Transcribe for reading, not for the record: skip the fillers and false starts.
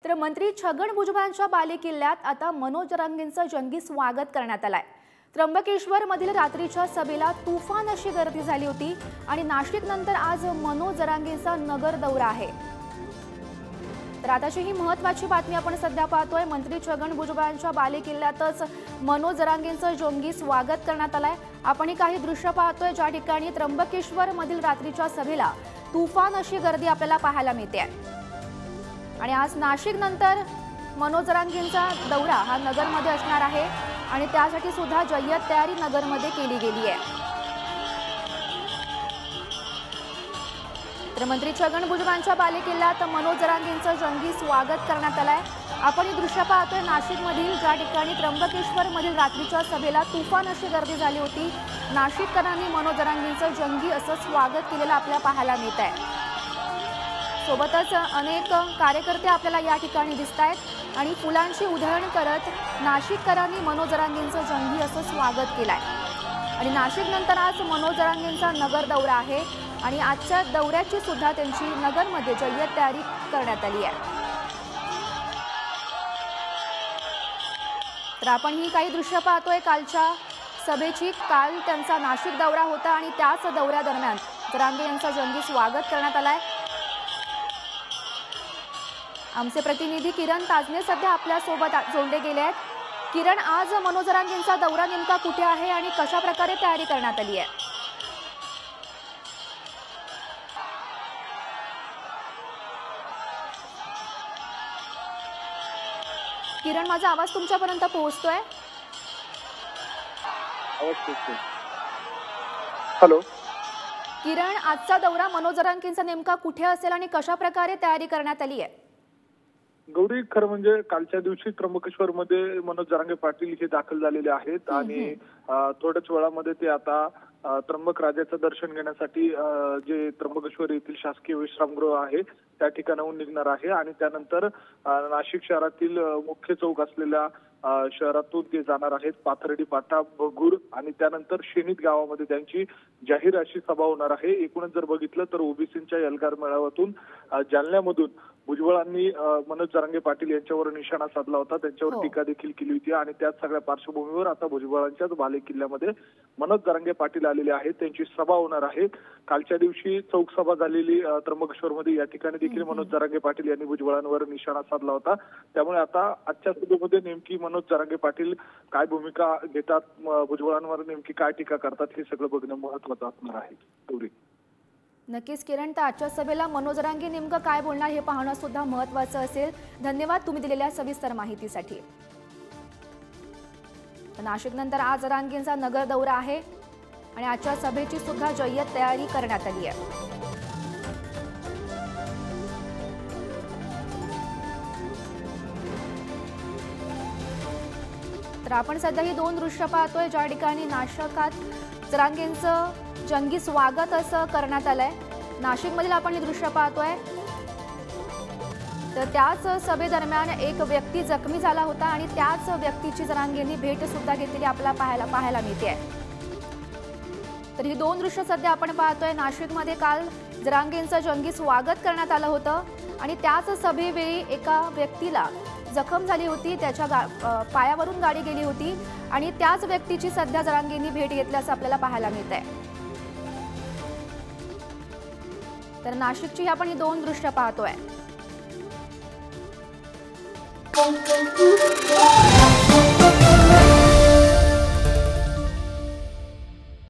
तर मंत्री छगन भुजबळांच्या बालेकिल्ल्यात आता मनोज जरांगेंचं जंगी स्वागत करण्यात आलंय। त्र्यंबकेश्वर मधील रात्रीच्या सभेला तुफान अशी गर्दी झाली होती आणि नाशिक नंतर आज मनोज जरांगेंचा नगर दौरा आहे। तर आताची ही महत्त्वाची बातमी आपण सध्या पाहतोय। मंत्री छगन भुजबळांच्या बालेकिल्ल्यातच मनोज जरांगेंचं जंगी स्वागत करण्यात आलंय। आपण ही काही दृश्य पाहतोय ज्या ठिकाणी त्र्यंबकेश्वर मधील रात्रीच्या सभेला तुफान अशी गर्दी आपल्याला पाहायला मिळते आणि आज नाशिक नंतर मनोज जरांगेंचा दौरा हा नगरमध्ये असणार आहे आणि त्यासाठी सुद्धा जय्यत तयारी नगरमध्ये केली गेली आहे। तर मंत्री छगन भुजबळांच्या बालेकिल्ल्यात मनोज जरांगेंचं जंगी स्वागत करण्यात आलंय। आपण ही दृश्य पाहतोय नाशिकमधील ज्या ठिकाणी त्र्यंबकेश्वर मधील रात्रीच्या सभेला तुफान अशी गर्दी झाली होती। नाशिककरांनी मनोज जरांगेंचं जंगी असं स्वागत केलेलं आपल्याला पाहायला मिळत आहे। सोबतच अनेक कार्यकर्ते आपल्याला या ठिकाणी दिसतायत आणि फुलांची उधळण करत नाशिककरांनी मनोज जरांगेंचं जंगी असं स्वागत केलंय आणि नाशिक नंतर आज मनोज जरांगेंचा नगर दौरा आहे आणि आजच्या दौऱ्याची सुद्धा त्यांची नगरमध्ये जय्यत तयारी करण्यात आली आहे। तर आपण ही काही दृश्य पाहतोय कालच्या सभेची। काल त्यांचा नाशिक दौरा होता आणि त्याच दौऱ्यादरम्यान जरांगे यांचं जंगी स्वागत करण्यात आलंय। आमचे प्रतिनिधी किरण ताजने सध्या आपल्या सोबत जोडले गेले आहेत। किरण, आज मनोज जरांगेंचा दौरा नेमका कुठे आहे आणि कशा प्रकारे तयारी करण्यात आली आहे? किरण, माझा आवाज तुमच्यापर्यंत पोहोचतोय? हॅलो किरण, आजचा दौरा मनोज जरांगेंचा नेमका कुठे असेल आणि कशा प्रकारे तयारी करण्यात आली आहे? गौरी, खरं म्हणजे कालच्या दिवशी त्र्यंबकेश्वर मध्ये मनोज जरांगे पाटील हे दाखल झालेले आहेत आणि थोड्याच वेळामध्ये ते आता त्र्यंबक राजाचं दर्शन घेण्यासाठी जे त्र्यंबकेश्वर येथील शासकीय विश्रामगृह आहे त्या ठिकाणाहून निघणार आहे आणि त्यानंतर नाशिक शहरातील मुख्य चौक असलेल्या शहरातून ते जाणार आहेत पाथर्डी पाटा भगूर आणि त्यानंतर शेणीत गावामध्ये त्यांची जाहीर अशी सभा होणार आहे। एकूणच जर बघितलं तर ओबीसींच्या एल्गार मेळाव्यातून जालन्यामधून भुजबळांनी मनोज जरांगे पाटील यांच्यावर निशाणा साधला होता, त्यांच्यावर टीका देखील केली होती आणि त्याच सगळ्या पार्श्वभूमीवर आता भुजबळांच्याच बालेकिल्ल्यामध्ये मनोज जरांगे पाटील आलेले आहेत, त्यांची सभा होणार आहे। कालच्या दिवशी चौक सभा झालेली त्र्यंबकेश्वरमध्ये, या ठिकाणी देखील मनोज जरांगे पाटील यांनी भुजबळांवर निशाणा साधला होता। त्यामुळे आता आजच्या सभेमध्ये नेमकी मनोज जरांगे पाटील काय भूमिका घेतात, भुजबळांवर नेमकी काय टीका करतात, हे सगळं बघणं महत्त्वाचं असणार आहे। गौरी, नक्कीच किरण, तर आजच्या सभेला मनोज जरांगे नेमकं काय बोलणार हे पाहणं सुद्धा महत्त्वाचं असेल। धन्यवाद तुम्ही दिलेल्या सविस्तर माहितीसाठी। नाशिक नंतर आज जरांगेंचा नगर दौरा आहे आणि आजच्या सभेची सुद्धा जय्यत तयारी करण्यात आली आहे। तर आपण सध्या ही दोन दृश्य पाहतोय ज्या ठिकाणी नाशिकात जरांगेंचं जंगी स्वागत असं करण्यात आलंय। नाशिकमधील आपण ही दृश्य पाहतोय। तर त्याच सभेदरम्यान एक व्यक्ती जखमी झाला होता आणि त्याच व्यक्तीची जरांगेंनी भेट सुद्धा घेतलेली आपल्याला पाहायला मिळते। तर ही दोन दृश्य सध्या आपण पाहतोय। नाशिकमध्ये काल जरांगेंचं जंगी स्वागत करण्यात आलं होतं आणि त्याच सभेवेळी एका व्यक्तीला जखम झाली होती, त्याच्या पायावरून गाडी गेली होती आणि त्याच व्यक्तीची सध्या जरांगेंनी भेट घेतल्याचं आपल्याला पाहायला मिळतंय। तर नाशिकची आपण ही दोन दृश्य पाहतोय।